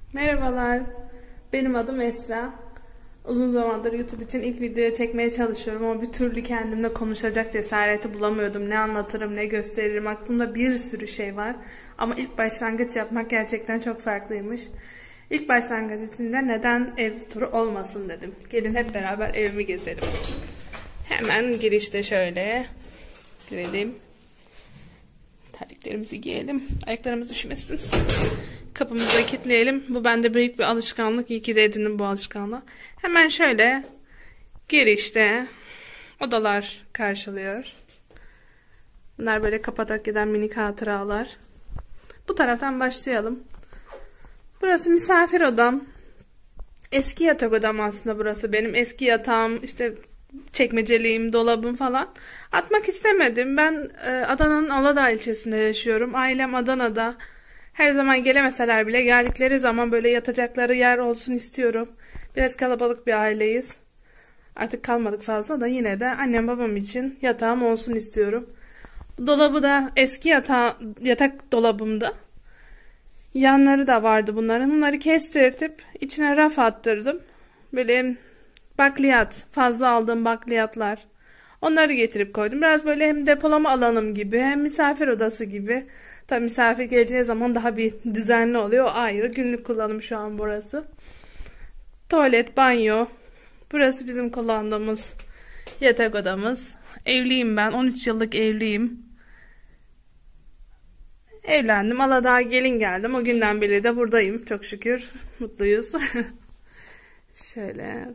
Merhabalar, benim adım Esra. Uzun zamandır YouTube için ilk videoya çekmeye çalışıyorum ama bir türlü kendimle konuşacak cesareti bulamıyordum. Ne anlatırım, ne gösteririm, aklımda bir sürü şey var. Ama ilk başlangıç yapmak gerçekten çok farklıymış. İlk başlangıç için de neden ev turu olmasın dedim. Gelin hep beraber evimi gezelim. Hemen girişte şöyle girelim. Terliklerimizi giyelim, ayaklarımız üşümesin. Kapımızı da kilitleyelim. Bu bende büyük bir alışkanlık. İyi ki de edindim bu alışkanlığı. Hemen şöyle girişte odalar karşılıyor. Bunlar böyle kapatak giden minik hatıralar. Bu taraftan başlayalım. Burası misafir odam. Eski yatak odam aslında burası. Benim eski yatağım, işte çekmeceliğim, dolabım falan. Atmak istemedim. Ben Adana'nın Aladağ ilçesinde yaşıyorum. Ailem Adana'da. Her zaman gelemeseler bile geldikleri zaman böyle yatacakları yer olsun istiyorum. Biraz kalabalık bir aileyiz. Artık kalmadık fazla da yine de annem babam için yatağım olsun istiyorum. Dolabı da eski yatak dolabımda. Yanları da vardı bunların. Bunları kestirtip içine raf attırdım. Böyle bakliyat, fazla aldığım bakliyatlar. Onları getirip koydum. Biraz böyle hem depolama alanım gibi hem misafir odası gibi. Tabii misafir geleceği zaman daha bir düzenli oluyor. O ayrı. Günlük kullanım şu an burası. Tuvalet, banyo. Burası bizim kullandığımız yatak odamız. Evliyim ben. 13 yıllık evliyim. Evlendim. Aladağ'a gelin geldim. O günden beri de buradayım. Çok şükür. Mutluyuz. Şöyle.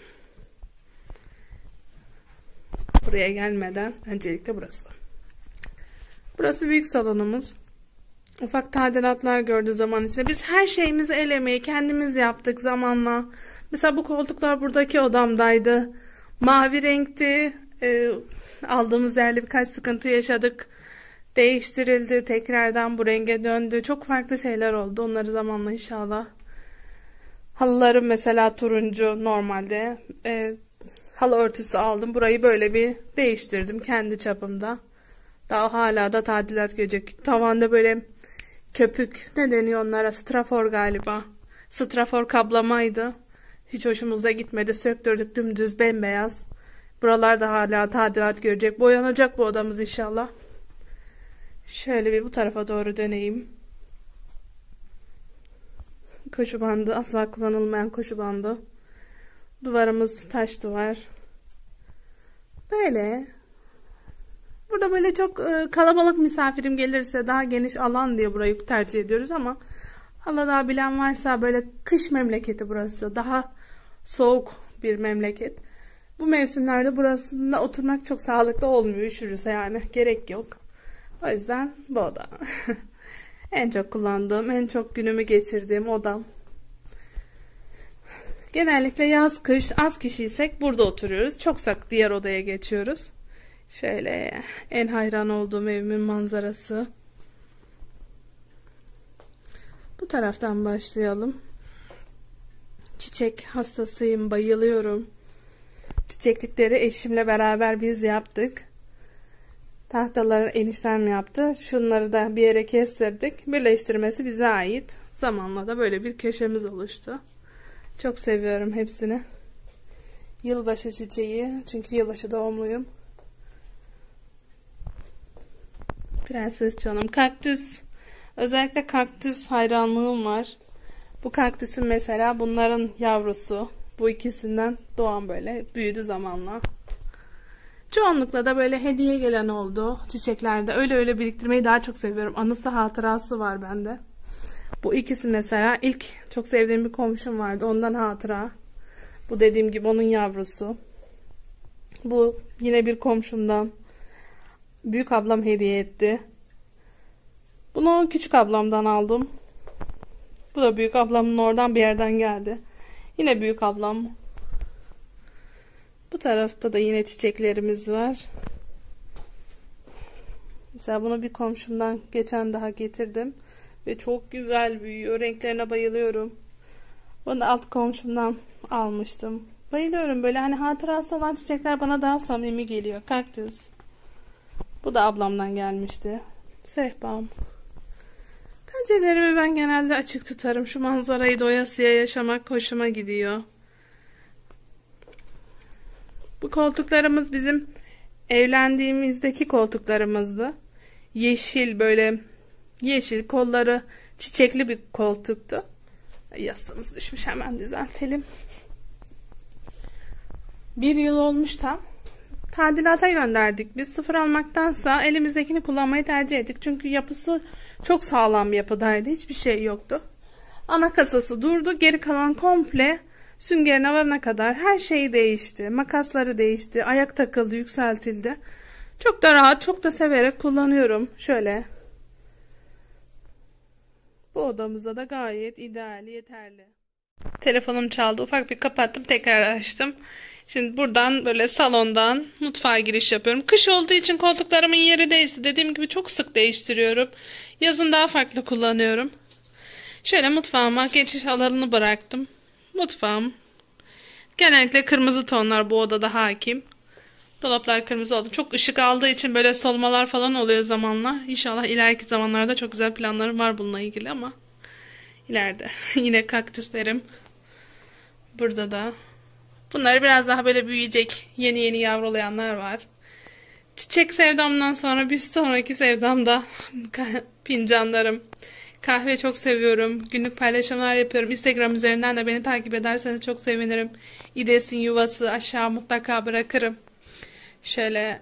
Buraya gelmeden öncelikle burası. Burası büyük salonumuz. Ufak tadilatlar gördü zaman içinde. Biz her şeyimizi el emeği kendimiz yaptık zamanla. Mesela bu koltuklar buradaki odamdaydı. Mavi renkti. Aldığımız yerde birkaç sıkıntı yaşadık. Değiştirildi. Tekrardan bu renge döndü. Çok farklı şeyler oldu. Onları zamanla inşallah. Halılarım mesela turuncu normalde. Halı örtüsü aldım. Burayı böyle bir değiştirdim kendi çapımda. Daha hala da tadilat görecek. Tavanda böyle köpük, ne deniyor onlara? Strafor galiba. Strafor kablamaydı. Hiç hoşumuza gitmedi. Söktürdük, dümdüz bembeyaz. Buralarda hala tadilat görecek. Boyanacak bu odamız inşallah. Şöyle bir bu tarafa doğru döneyim. Koşu bandı. Asla kullanılmayan koşu bandı. Duvarımız taş duvar. Böyle. Burada böyle çok kalabalık misafirim gelirse daha geniş alan diye burayı tercih ediyoruz ama Aladağ bilen varsa böyle kış memleketi burası. Daha soğuk bir memleket. Bu mevsimlerde burasında oturmak çok sağlıklı olmuyor. Üşürüz yani. Gerek yok. O yüzden bu oda. En çok kullandığım, en çok günümü geçirdiğim odam. Genellikle yaz kış az kişiysek burada oturuyoruz. Çoksak diğer odaya geçiyoruz. Şöyle en hayran olduğum evimin manzarası. Bu taraftan başlayalım. Çiçek hastasıyım, bayılıyorum. Çiçeklikleri eşimle beraber biz yaptık. Tahtaları eniştem yaptı. Şunları da bir yere kestirdik. Birleştirmesi bize ait. Zamanla da böyle bir köşemiz oluştu. Çok seviyorum hepsini. Yılbaşı çiçeği. Çünkü yılbaşı doğumluyum. Prenses canım. Kaktüs. Özellikle kaktüs hayranlığım var. Bu kaktüsün mesela bunların yavrusu. Bu ikisinden doğan böyle büyüdü zamanla. Çoğunlukla da böyle hediye gelen oldu çiçeklerde. Öyle biriktirmeyi daha çok seviyorum. Anısı hatırası var bende. Bu ikisi mesela ilk çok sevdiğim bir komşum vardı. Ondan hatıra. Bu dediğim gibi onun yavrusu. Bu yine bir komşumdan. Büyük ablam hediye etti. Bunu küçük ablamdan aldım. Bu da büyük ablamın oradan bir yerden geldi. Yine büyük ablam. Bu tarafta da yine çiçeklerimiz var. Mesela bunu bir komşumdan geçen daha getirdim. Ve çok güzel büyüyor. Renklerine bayılıyorum. Bunu da alt komşumdan almıştım. Bayılıyorum böyle hani hatırası olan çiçekler bana daha samimi geliyor. Kaktüs. Bu da ablamdan gelmişti. Sehpam. Pencerelerimi ben genelde açık tutarım. Şu manzarayı doyasıya yaşamak hoşuma gidiyor. Bu koltuklarımız bizim evlendiğimizdeki koltuklarımızdı. Yeşil, böyle yeşil, kolları çiçekli bir koltuktu. Yastığımız düşmüş, hemen düzeltelim. 1 yıl olmuş tam. Tadilata gönderdik. Biz sıfır almaktansa elimizdekini kullanmayı tercih ettik. Çünkü yapısı çok sağlam bir yapıdaydı. Hiçbir şey yoktu. Ana kasası durdu. Geri kalan komple süngerine varana kadar her şey değişti. Makasları değişti. Ayak takıldı, yükseltildi. Çok da rahat, çok da severek kullanıyorum. Şöyle. Bu odamıza da gayet ideal, yeterli. Telefonum çaldı. Ufak bir kapattım, tekrar açtım. Şimdi buradan böyle salondan mutfağa giriş yapıyorum. Kış olduğu için koltuklarımın yeri değişti. Dediğim gibi çok sık değiştiriyorum. Yazın daha farklı kullanıyorum. Şöyle mutfağıma geçiş alanını bıraktım. Mutfağım genellikle kırmızı tonlar bu odada hakim. Dolaplar kırmızı oldu. Çok ışık aldığı için böyle solmalar falan oluyor zamanla. İnşallah ileriki zamanlarda çok güzel planlarım var bununla ilgili ama ileride. Yine kaktüslerim. Burada da. Bunlar biraz daha böyle büyüyecek. Yeni yeni yavrulayanlar var. Çiçek sevdamdan sonra bir sonraki sevdam da fincanlarım. Kahve çok seviyorum. Günlük paylaşımlar yapıyorum. Instagram üzerinden de beni takip ederseniz çok sevinirim. İdes'in yuvası aşağı mutlaka bırakırım. Şöyle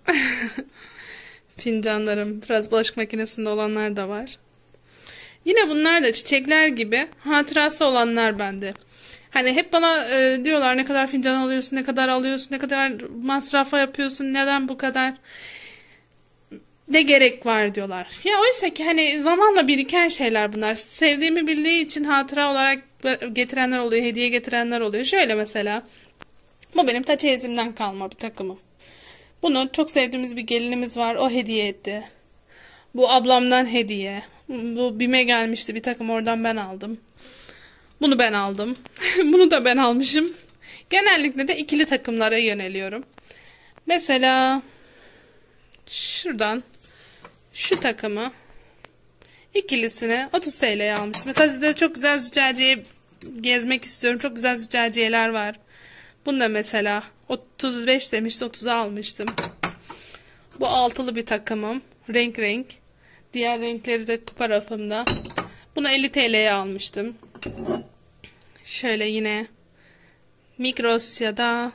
fincanlarım. Biraz bulaşık makinesinde olanlar da var. Yine bunlar da çiçekler gibi hatırası olanlar bende. Hani hep bana diyorlar ne kadar fincan alıyorsun, ne kadar alıyorsun, ne kadar masrafa yapıyorsun, neden bu kadar, ne gerek var diyorlar. Ya oysa ki hani zamanla biriken şeyler bunlar. Sevdiğimi bildiği için hatıra olarak getirenler oluyor, hediye getirenler oluyor. Şöyle mesela, bu benim ta çeyizimden kalma bir takımım. Bunu çok sevdiğimiz bir gelinimiz var, o hediye etti. Bu ablamdan hediye. Bu BİM'e gelmişti bir takım, oradan ben aldım. Bunu ben aldım. Bunu da ben almışım. Genellikle de ikili takımlara yöneliyorum. Mesela şuradan şu takımı ikilisini 30 TL'ye almışım. Mesela sizde çok güzel züccaciye gezmek istiyorum. Çok güzel züccaciyeler var. Bunu da mesela 35 demişti, 30'a almıştım. Bu altılı bir takımım. Renk renk. Diğer renkleri de kupa rafımda. Bunu 50 TL'ye almıştım. Şöyle yine Migros ya da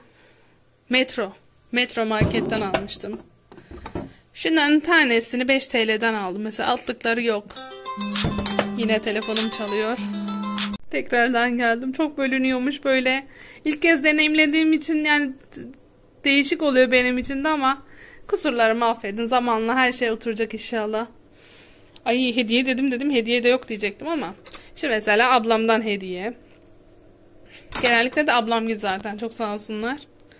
Metro marketten almıştım. Şunların tanesini 5 TL'den aldım. Mesela altlıkları yok. Yine telefonum çalıyor. Tekrardan geldim. Çok bölünüyormuş böyle. İlk kez deneyimlediğim için yani değişik oluyor benim için de ama kusurlarımı affedin. Zamanla her şey oturacak inşallah. Ay hediye dedim hediye de yok diyecektim ama. Şu mesela ablamdan hediye. Genellikle de ablam gibi zaten. Çok sağ olsunlar.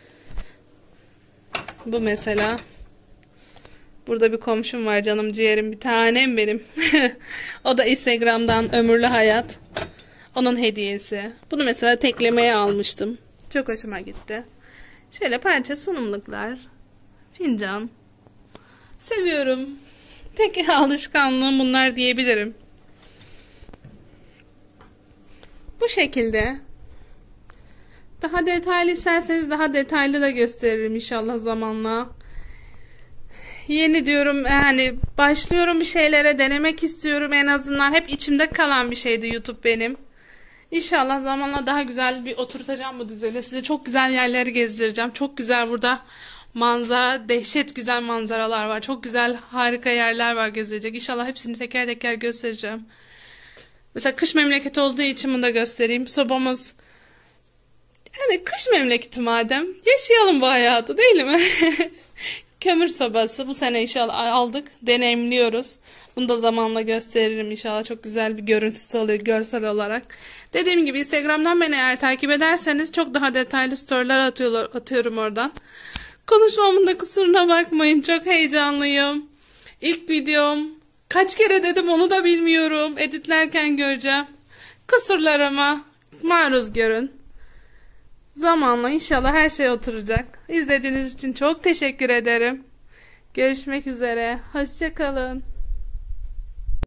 Bu mesela. Burada bir komşum var, canım ciğerim, bir tanem benim. O da Instagram'dan Ömürlü Hayat. Onun hediyesi. Bunu mesela teklemeye almıştım. Çok hoşuma gitti. Şöyle parça sunumluklar. Fincan. Seviyorum. Tek alışkanlığım bunlar diyebilirim. Bu şekilde. Daha detaylı isterseniz daha detaylı da gösteririm inşallah zamanla. Yeni diyorum yani başlıyorum bir şeylere, denemek istiyorum en azından. Hep içimde kalan bir şeydi YouTube benim. İnşallah zamanla daha güzel bir oturtacağım bu düzeni. Size çok güzel yerleri gezdireceğim. Çok güzel burada manzara, dehşet güzel manzaralar var. Çok güzel, harika yerler var gezilecek. İnşallah hepsini teker teker göstereceğim. Mesela kış memleketi olduğu için bunu da göstereyim. Sobamız, yani kış memleketi madem, yaşayalım bu hayatı değil mi? Kömür sobası bu sene inşallah aldık, deneyimliyoruz. Bunu da zamanla gösteririm inşallah. Çok güzel bir görüntüsü oluyor görsel olarak. Dediğim gibi Instagram'dan beni eğer takip ederseniz çok daha detaylı storyler atıyorum oradan. Konuşmamın da kusuruna bakmayın, çok heyecanlıyım. İlk videom, kaç kere dedim onu da bilmiyorum. Editlerken göreceğim. Kusurlarıma maruz görün. Zamanla inşallah her şey oturacak. İzlediğiniz için çok teşekkür ederim. Görüşmek üzere. Hoşça kalın.